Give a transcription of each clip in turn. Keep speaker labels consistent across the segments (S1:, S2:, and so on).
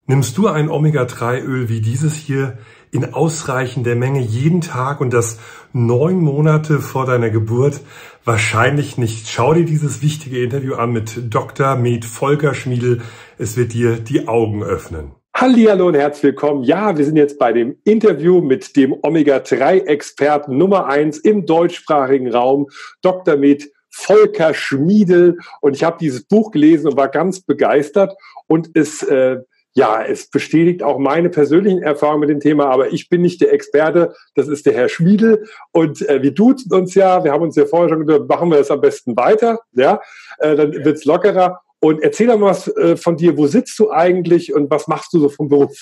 S1: Nimmst du ein Omega-3-Öl wie dieses hier in ausreichender Menge jeden Tag und das 9 Monate vor deiner Geburt? Wahrscheinlich nicht. Schau dir dieses wichtige Interview an mit Dr. Med Volker Schmiedl. Es wird dir die Augen öffnen.
S2: Hallihallo und herzlich willkommen. Ja, wir sind jetzt bei dem Interview mit dem Omega-3-Experten Nummer 1 im deutschsprachigen Raum, Dr. Med Volker Schmiedl. Und ich habe dieses Buch gelesen und war ganz begeistert. Und es bestätigt auch meine persönlichen Erfahrungen mit dem Thema, aber ich bin nicht der Experte, das ist der Herr Schmiedl und wir duzen uns ja, wir haben uns ja vorher schon gedacht, machen wir das am besten weiter, ja, dann wird's lockerer. Und erzähl doch mal was von dir, wo sitzt du eigentlich und was machst du so vom Beruf?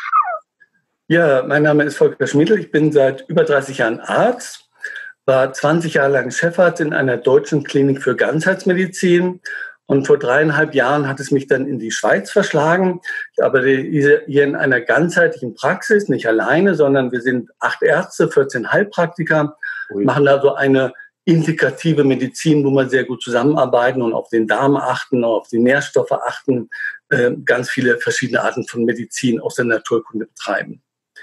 S3: Ja, mein Name ist Volker Schmiedl, ich bin seit über 30 Jahren Arzt, war 20 Jahre lang Chefarzt in einer deutschen Klinik für Ganzheitsmedizin. Und vor 3,5 Jahren hat es mich dann in die Schweiz verschlagen. Ich arbeite hier in einer ganzheitlichen Praxis, nicht alleine, sondern wir sind 8 Ärzte, 14 Heilpraktiker, machen also eine integrative Medizin, wo wir sehr gut zusammenarbeiten und auf den Darm achten, auf die Nährstoffe achten, ganz viele verschiedene Arten von Medizin aus der Naturkunde betreiben.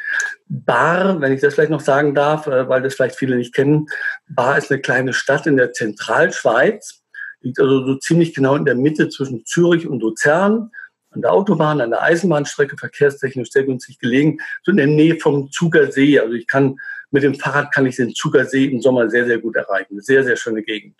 S3: Bar, wenn ich das vielleicht noch sagen darf, weil das vielleicht viele nicht kennen, Bar ist eine kleine Stadt in der Zentralschweiz. Liegt also so ziemlich genau in der Mitte zwischen Zürich und Luzern, an der Autobahn, an der Eisenbahnstrecke, verkehrstechnisch sehr günstig gelegen, so in der Nähe vom Zuger See. Also mit dem Fahrrad kann ich den Zuger See im Sommer sehr, sehr gut erreichen. Sehr, sehr schöne Gegend.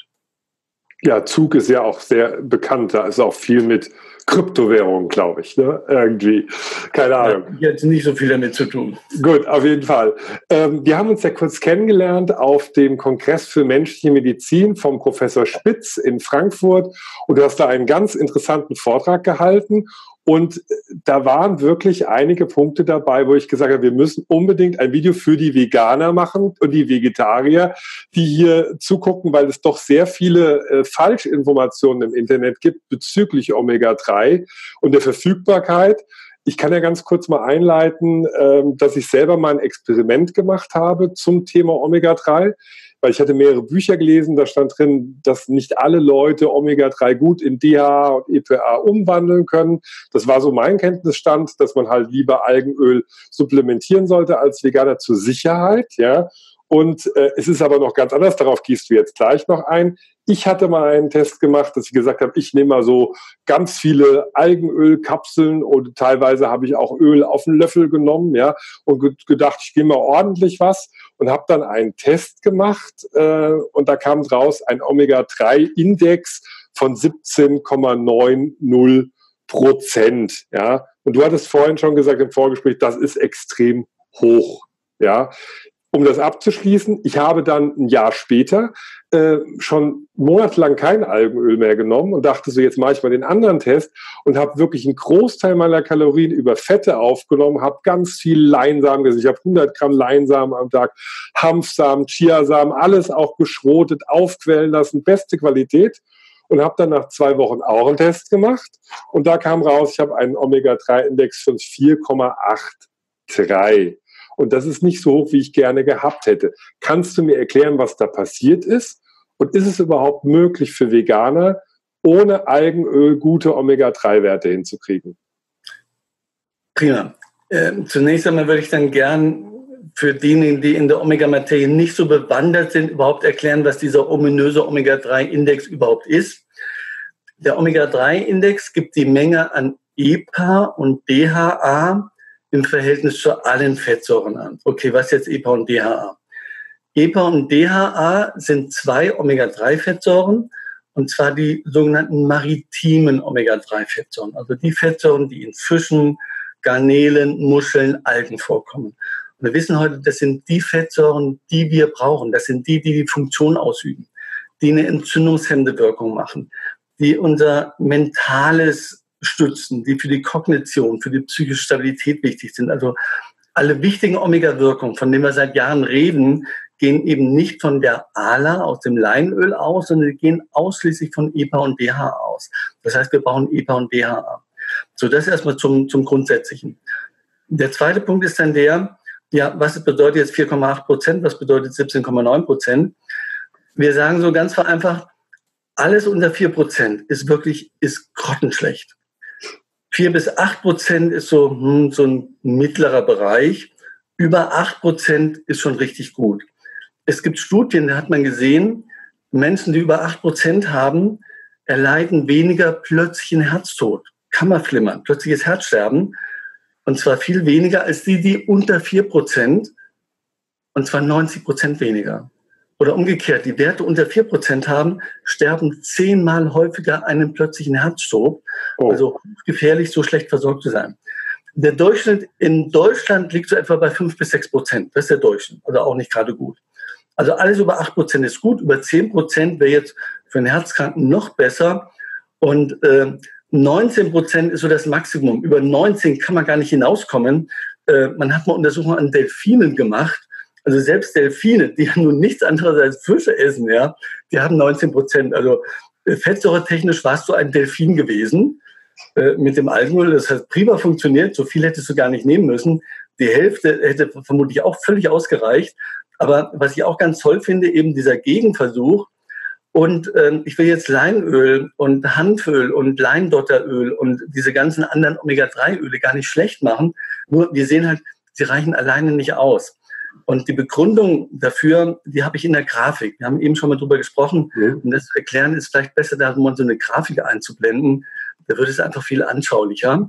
S2: Ja, Zug ist ja auch sehr bekannt. Da ist auch viel mit Kryptowährungen, glaube ich, ne? Irgendwie. Keine Ahnung.
S3: Ja, jetzt nicht so viel damit zu tun.
S2: Gut, auf jeden Fall. Wir haben uns ja kurz kennengelernt auf dem Kongress für menschliche Medizin vom Professor Spitz in Frankfurt. Und du hast da einen ganz interessanten Vortrag gehalten. Und da waren wirklich einige Punkte dabei, wo ich gesagt habe, wir müssen unbedingt ein Video für die Veganer machen und die Vegetarier, die hier zugucken, weil es doch sehr viele Falschinformationen im Internet gibt bezüglich Omega-3 und der Verfügbarkeit. Ich kann ja ganz kurz mal einleiten, dass ich selber mal ein Experiment gemacht habe zum Thema Omega-3. Weil ich hatte mehrere Bücher gelesen, da stand drin, dass nicht alle Leute Omega-3 gut in DHA und EPA umwandeln können. Das war so mein Kenntnisstand, dass man halt lieber Algenöl supplementieren sollte als Veganer zur Sicherheit, ja. Und es ist aber noch ganz anders, darauf gehst du jetzt gleich noch ein. Ich hatte mal einen Test gemacht, dass ich gesagt habe, ich nehme mal so ganz viele Algenölkapseln und teilweise habe ich auch Öl auf einen Löffel genommen, ja, und gedacht, ich gebe mal ordentlich was und habe dann einen Test gemacht und da kam draus ein Omega-3-Index von 17,90%, ja. Und du hattest vorhin schon gesagt im Vorgespräch, das ist extrem hoch, ja. Um das abzuschließen, ich habe dann ein Jahr später schon monatelang kein Algenöl mehr genommen und dachte so, jetzt mache ich mal den anderen Test und habe wirklich einen Großteil meiner Kalorien über Fette aufgenommen, habe ganz viel Leinsamen gegessen. Ich habe 100 Gramm Leinsamen am Tag, Hanfsamen, Chiasamen, alles auch geschrotet, aufquellen lassen, beste Qualität. Und habe dann nach 2 Wochen auch einen Test gemacht und da kam raus, ich habe einen Omega-3-Index von 4,83. Und das ist nicht so hoch, wie ich gerne gehabt hätte. Kannst du mir erklären, was da passiert ist? Und ist es überhaupt möglich für Veganer, ohne Algenöl gute Omega-3-Werte hinzukriegen?
S3: Prima. Zunächst einmal würde ich dann gern für diejenigen, die in der Omega-Materie nicht so bewandert sind, überhaupt erklären, was dieser ominöse Omega-3-Index überhaupt ist. Der Omega-3-Index gibt die Menge an EPA und DHA im Verhältnis zu allen Fettsäuren an. Okay, was jetzt EPA und DHA? EPA und DHA sind 2 Omega-3-Fettsäuren, und zwar die sogenannten maritimen Omega-3-Fettsäuren, also die Fettsäuren, die in Fischen, Garnelen, Muscheln, Algen vorkommen. Und wir wissen heute, das sind die Fettsäuren, die wir brauchen. Das sind die die Funktion ausüben, die eine entzündungshemmende Wirkung machen, die unser mentales stützen, die für die Kognition, für die psychische Stabilität wichtig sind. Also alle wichtigen Omega-Wirkungen, von denen wir seit Jahren reden, gehen eben nicht von der ALA aus dem Leinöl aus, sondern die gehen ausschließlich von EPA und DHA aus. Das heißt, wir brauchen EPA und DHA. So, das erstmal zum Grundsätzlichen. Der zweite Punkt ist dann der, ja, was bedeutet jetzt 4,8%, was bedeutet 17,9%? Wir sagen so ganz vereinfacht, alles unter 4% ist grottenschlecht. 4-8% ist so ein mittlerer Bereich. Über 8% ist schon richtig gut. Es gibt Studien, da hat man gesehen, Menschen, die über 8% haben, erleiden weniger plötzlichen Herztod, Kammerflimmern, plötzliches Herzsterben. Und zwar viel weniger als die unter 4%, und zwar 90% weniger. Oder umgekehrt, die Werte unter 4% haben, sterben 10-mal häufiger einen plötzlichen Herzstoß. Oh. Also gefährlich, so schlecht versorgt zu sein. Der Durchschnitt in Deutschland liegt so etwa bei 5-6%. Das ist der Durchschnitt, also auch nicht gerade gut. Also alles über 8% ist gut, über 10% wäre jetzt für einen Herzkranken noch besser. Und 19% ist so das Maximum. Über 19 kann man gar nicht hinauskommen. Man hat mal Untersuchungen an Delfinen gemacht. Also selbst Delfine, die ja nun nichts anderes als Fische essen, ja, die haben 19%. Also fettsäuretechnisch warst du ein Delfin gewesen mit dem Algenöl. Das hat prima funktioniert. So viel hättest du gar nicht nehmen müssen. Die Hälfte hätte vermutlich auch völlig ausgereicht. Aber was ich auch ganz toll finde, eben dieser Gegenversuch. Und ich will jetzt Leinöl und Hanföl und Leindotteröl und diese ganzen anderen Omega-3-Öle gar nicht schlecht machen. Nur wir sehen halt, sie reichen alleine nicht aus. Und die Begründung dafür, die habe ich in der Grafik. Wir haben eben schon mal drüber gesprochen. Ja. Und das zu erklären ist vielleicht besser, da mal so eine Grafik einzublenden. Da wird es einfach viel anschaulicher.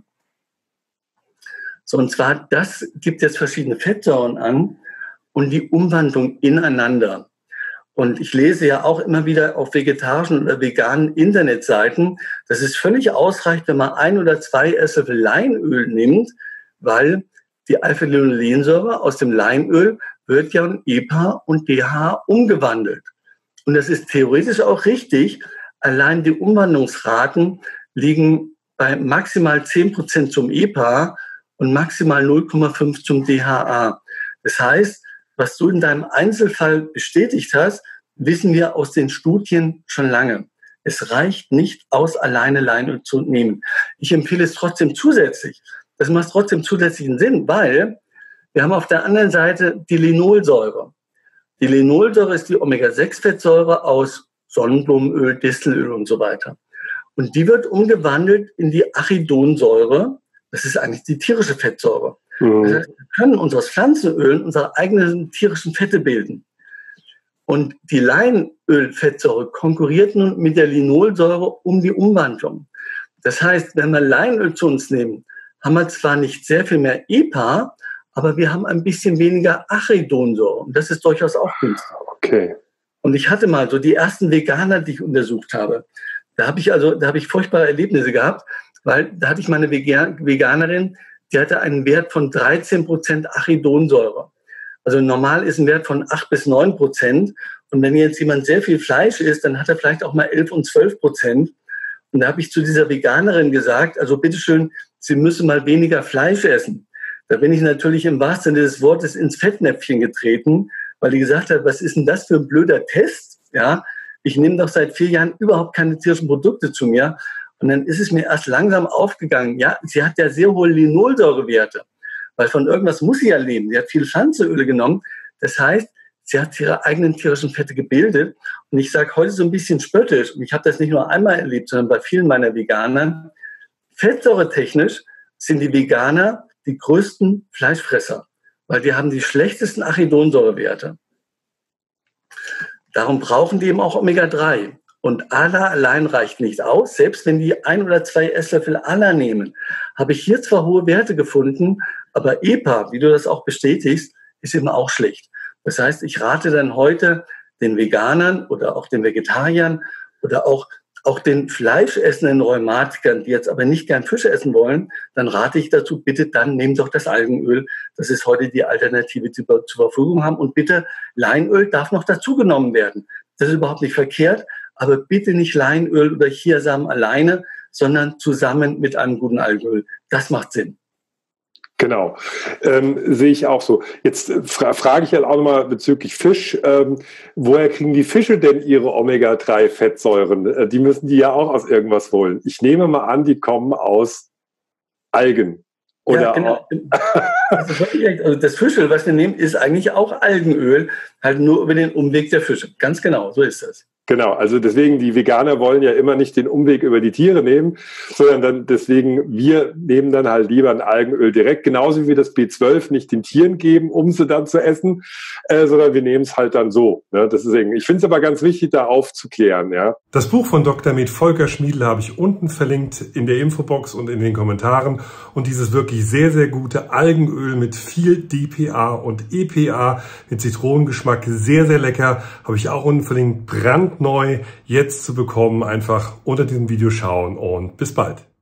S3: So, und zwar, das gibt jetzt verschiedene Fettsäuren an und die Umwandlung ineinander. Und ich lese ja auch immer wieder auf vegetarischen oder veganen Internetseiten, dass es völlig ausreicht, wenn man 1 oder 2 Esslöffel Leinöl nimmt, weil die Alpha-Linolensäure aus dem Leinöl wird ja in EPA und DHA umgewandelt. Und das ist theoretisch auch richtig. Allein die Umwandlungsraten liegen bei maximal 10% zum EPA und maximal 0,5 zum DHA. Das heißt, was du in deinem Einzelfall bestätigt hast, wissen wir aus den Studien schon lange. Es reicht nicht aus, alleine Leinöl zu nehmen. Ich empfehle es trotzdem zusätzlich. Das macht trotzdem zusätzlichen Sinn, weil wir haben auf der anderen Seite die Linolsäure. Die Linolsäure ist die Omega-6-Fettsäure aus Sonnenblumenöl, Distelöl und so weiter. Und die wird umgewandelt in die Arachidonsäure. Das ist eigentlich die tierische Fettsäure. Das heißt, wir können aus Pflanzenölen unsere eigenen tierischen Fette bilden. Und die Leinölfettsäure konkurriert nun mit der Linolsäure um die Umwandlung. Das heißt, wenn wir Leinöl zu uns nehmen, haben wir zwar nicht sehr viel mehr EPA, aber wir haben ein bisschen weniger Arachidonsäure. Und das ist durchaus auch günstig.
S2: Okay.
S3: Und ich hatte mal so die ersten Veganer, die ich untersucht habe. Da habe ich furchtbare Erlebnisse gehabt, weil da hatte ich meine Veganerin, die hatte einen Wert von 13% Arachidonsäure. Also normal ist ein Wert von 8-9%. Und wenn jetzt jemand sehr viel Fleisch isst, dann hat er vielleicht auch mal 11 und 12%. Und da habe ich zu dieser Veganerin gesagt, also bitteschön, Sie müssen mal weniger Fleisch essen. Da bin ich natürlich im wahrsten Sinne des Wortes ins Fettnäpfchen getreten, weil die gesagt hat, was ist denn das für ein blöder Test? Ja, ich nehme doch seit 4 Jahren überhaupt keine tierischen Produkte zu mir. Und dann ist es mir erst langsam aufgegangen, ja, sie hat ja sehr hohe Linolsäurewerte, weil von irgendwas muss sie ja leben. Sie hat viele Pflanzenöle genommen. Das heißt, sie hat ihre eigenen tierischen Fette gebildet. Und ich sage heute so ein bisschen spöttisch, und ich habe das nicht nur einmal erlebt, sondern bei vielen meiner Veganern, fettsäuretechnisch sind die Veganer die größten Fleischfresser, weil die haben die schlechtesten Arachidonsäurewerte. Darum brauchen die eben auch Omega-3. Und ALA allein reicht nicht aus. Selbst wenn die 1 oder 2 Esslöffel ALA nehmen, habe ich hier zwar hohe Werte gefunden, aber EPA, wie du das auch bestätigst, ist eben auch schlecht. Das heißt, ich rate dann heute den Veganern oder auch den Vegetariern oder auch den fleischessenden Rheumatikern, die jetzt aber nicht gern Fische essen wollen, dann rate ich dazu, bitte dann nehmt doch das Algenöl. Das ist heute die Alternative, die wir zur Verfügung haben. Und bitte, Leinöl darf noch dazugenommen werden. Das ist überhaupt nicht verkehrt, aber bitte nicht Leinöl oder Chiasamen alleine, sondern zusammen mit einem guten Algenöl. Das macht Sinn.
S2: Genau, sehe ich auch so. Jetzt frage ich halt auch nochmal bezüglich Fisch. Woher kriegen die Fische denn ihre Omega-3-Fettsäuren? Die müssen die ja auch aus irgendwas holen. Ich nehme mal an, die kommen aus Algen. Oder
S3: ja, genau. Also das Fischöl, was wir nehmen, ist eigentlich auch Algenöl, halt nur über den Umweg der Fische. Ganz genau, so ist das.
S2: Genau, also deswegen, die Veganer wollen ja immer nicht den Umweg über die Tiere nehmen, sondern dann deswegen, wir nehmen dann halt lieber ein Algenöl direkt, genauso wie wir das B12 nicht den Tieren geben, um sie dann zu essen, sondern wir nehmen es halt dann so. Ne? Deswegen, ich finde es aber ganz wichtig, da aufzuklären. Ja.
S1: Das Buch von Dr. Med Volker Schmiedl habe ich unten verlinkt in der Infobox und in den Kommentaren. Und dieses wirklich sehr, sehr gute Algenöl mit viel DPA und EPA mit Zitronengeschmack, sehr, sehr lecker, habe ich auch unten verlinkt, brandneu jetzt zu bekommen. Einfach unter diesem Video schauen und bis bald.